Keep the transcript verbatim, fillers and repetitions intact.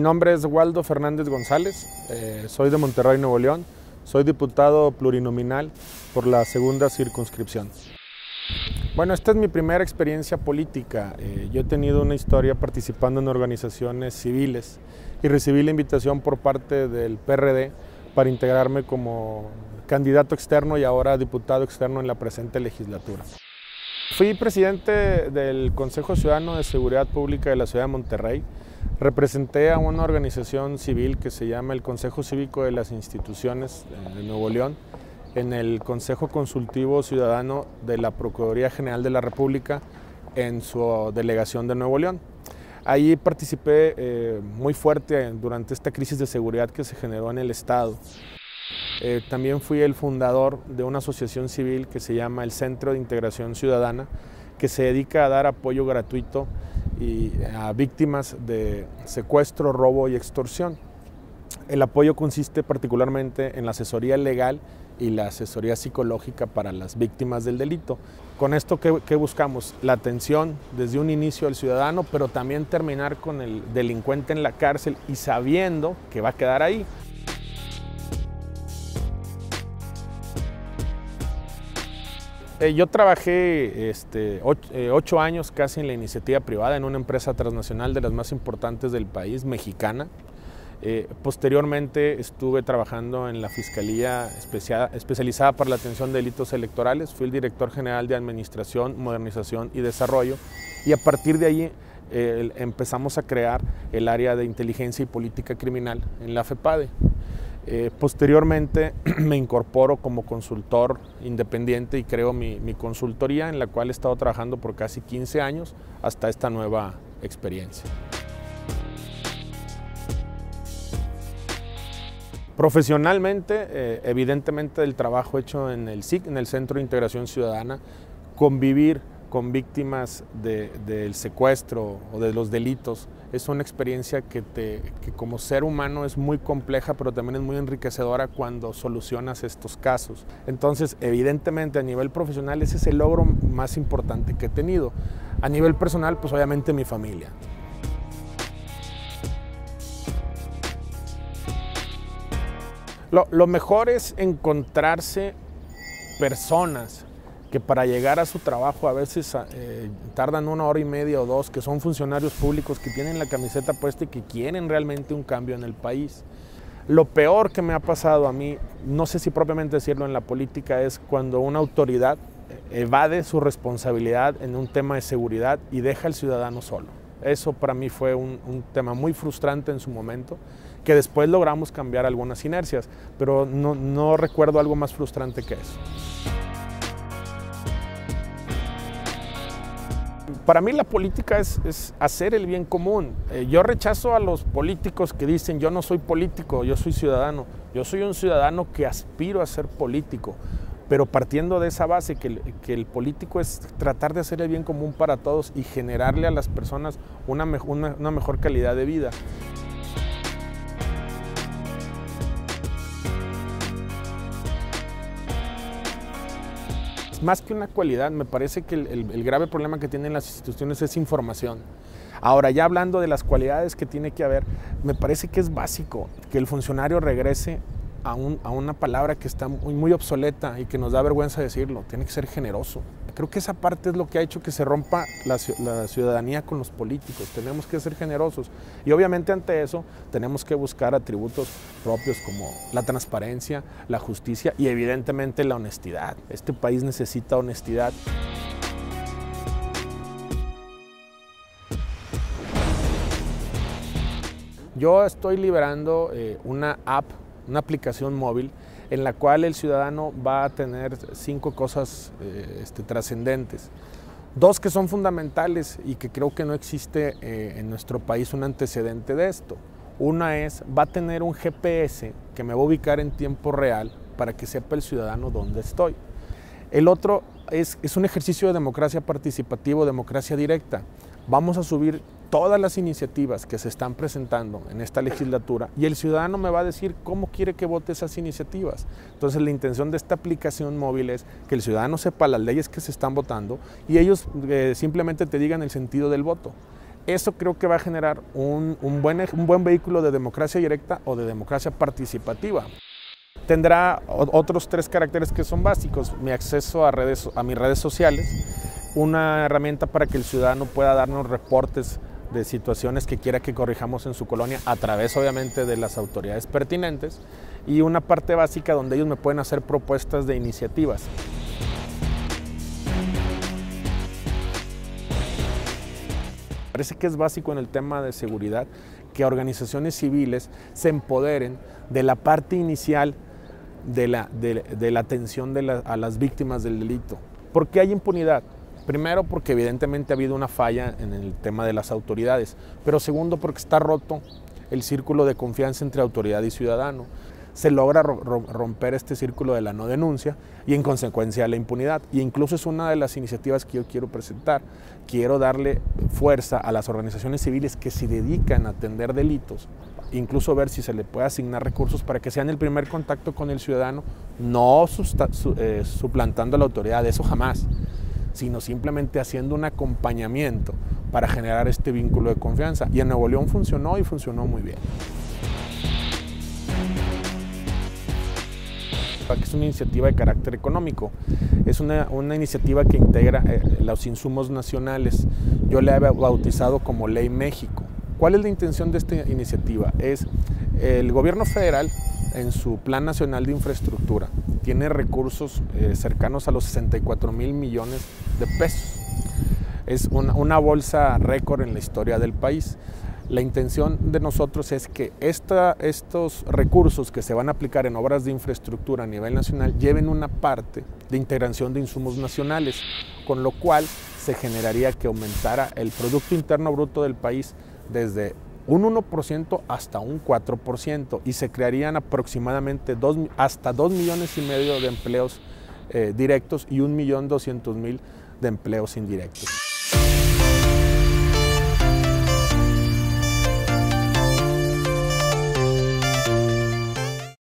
nombre es Waldo Fernández González, eh, soy de Monterrey, Nuevo León, soy diputado plurinominal por la segunda circunscripción. Bueno, esta es mi primera experiencia política. Eh, yo he tenido una historia participando en organizaciones civiles y recibí la invitación por parte del P R D para integrarme como candidato externo y ahora diputado externo en la presente legislatura. Fui presidente del Consejo Ciudadano de Seguridad Pública de la Ciudad de Monterrey. Representé a una organización civil que se llama el Consejo Cívico de las Instituciones de Nuevo León en el Consejo Consultivo Ciudadano de la Procuraduría General de la República en su delegación de Nuevo León. Allí participé eh, muy fuerte durante esta crisis de seguridad que se generó en el Estado. Eh, también fui el fundador de una asociación civil que se llama el Centro de Integración Ciudadana, que se dedica a dar apoyo gratuito y a víctimas de secuestro, robo y extorsión. El apoyo consiste particularmente en la asesoría legal y la asesoría psicológica para las víctimas del delito. Con esto, ¿qué, qué buscamos? La atención desde un inicio al ciudadano, pero también terminar con el delincuente en la cárcel y sabiendo que va a quedar ahí. Eh, yo trabajé este, ocho, eh, ocho años casi en la iniciativa privada en una empresa transnacional de las más importantes del país, mexicana. Eh, posteriormente estuve trabajando en la Fiscalía Especia- especializada para la atención de delitos electorales. Fui el director general de Administración, Modernización y Desarrollo y a partir de allí eh, empezamos a crear el área de inteligencia y política criminal en la FEPADE. Eh, posteriormente me incorporo como consultor independiente y creo mi, mi consultoría en la cual he estado trabajando por casi quince años hasta esta nueva experiencia. Profesionalmente, eh, evidentemente el trabajo hecho en el S I C, en el Centro de Integración Ciudadana, convivir con víctimas de, del secuestro o de los delitos, es una experiencia que, te, que como ser humano es muy compleja, pero también es muy enriquecedora cuando solucionas estos casos. Entonces, evidentemente a nivel profesional ese es el logro más importante que he tenido. A nivel personal, pues obviamente mi familia. Lo, lo mejor es encontrarse personas que para llegar a su trabajo a veces eh, tardan una hora y media o dos, que son funcionarios públicos que tienen la camiseta puesta y que quieren realmente un cambio en el país. Lo peor que me ha pasado a mí, no sé si propiamente decirlo en la política, es cuando una autoridad evade su responsabilidad en un tema de seguridad y deja al ciudadano solo. Eso para mí fue un, un tema muy frustrante en su momento, que después logramos cambiar algunas inercias, pero no, no recuerdo algo más frustrante que eso. Para mí la política es, es hacer el bien común. Eh, yo rechazo a los políticos que dicen yo no soy político, yo soy ciudadano. Yo soy un ciudadano que aspiro a ser político, pero partiendo de esa base que el, que el político es tratar de hacer el bien común para todos y generarle a las personas una, me, una, una mejor calidad de vida. Más que una cualidad, me parece que el, el, el grave problema que tienen las instituciones es información. Ahora, ya hablando de las cualidades que tiene que haber, me parece que es básico que el funcionario regrese a, un, a una palabra que está muy, muy obsoleta y que nos da vergüenza decirlo, tiene que ser generoso. Creo que esa parte es lo que ha hecho que se rompa la, la ciudadanía con los políticos. Tenemos que ser generosos y obviamente ante eso tenemos que buscar atributos propios como la transparencia, la justicia y evidentemente la honestidad. Este país necesita honestidad. Yo estoy liberando eh, una app, una aplicación móvil en la cual el ciudadano va a tener cinco cosas eh, este, trascendentes. Dos que son fundamentales y que creo que no existe eh, en nuestro país un antecedente de esto. Una es, va a tener un G P S que me va a ubicar en tiempo real para que sepa el ciudadano dónde estoy. El otro es, es un ejercicio de democracia participativa, democracia directa. Vamos a subir todas las iniciativas que se están presentando en esta legislatura y el ciudadano me va a decir cómo quiere que vote esas iniciativas. Entonces la intención de esta aplicación móvil es que el ciudadano sepa las leyes que se están votando y ellos eh, simplemente te digan el sentido del voto. Eso creo que va a generar un, un, buen, un buen vehículo de democracia directa o de democracia participativa. Tendrá otros tres caracteres que son básicos: mi acceso a, redes, a mis redes sociales, una herramienta para que el ciudadano pueda darnos reportes de situaciones que quiera que corrijamos en su colonia a través obviamente de las autoridades pertinentes, y una parte básica donde ellos me pueden hacer propuestas de iniciativas. Parece que es básico en el tema de seguridad que organizaciones civiles se empoderen de la parte inicial de la, de, de la atención de la, a las víctimas del delito. ¿Por qué hay impunidad? Primero, porque evidentemente ha habido una falla en el tema de las autoridades, pero segundo, porque está roto el círculo de confianza entre autoridad y ciudadano. Se logra romper este círculo de la no denuncia y en consecuencia la impunidad. Y incluso es una de las iniciativas que yo quiero presentar. Quiero darle fuerza a las organizaciones civiles que se dedican a atender delitos, incluso ver si se le puede asignar recursos para que sean el primer contacto con el ciudadano, no eh, suplantando a la autoridad, eso jamás, sino simplemente haciendo un acompañamiento para generar este vínculo de confianza. Y en Nuevo León funcionó y funcionó muy bien. Que es una iniciativa de carácter económico, es una, una iniciativa que integra eh, los insumos nacionales. Yo la he bautizado como Ley México. ¿Cuál es la intención de esta iniciativa? Es el gobierno federal, en su Plan Nacional de Infraestructura, tiene recursos eh, cercanos a los sesenta y cuatro mil millones de pesos. Es una, una bolsa récord en la historia del país. La intención de nosotros es que esta, estos recursos que se van a aplicar en obras de infraestructura a nivel nacional lleven una parte de integración de insumos nacionales, con lo cual se generaría que aumentara el Producto Interno Bruto del país desde un uno por ciento hasta un cuatro por ciento, y se crearían aproximadamente dos, hasta dos millones y medio de empleos eh, directos y un millón doscientos mil de empleos indirectos.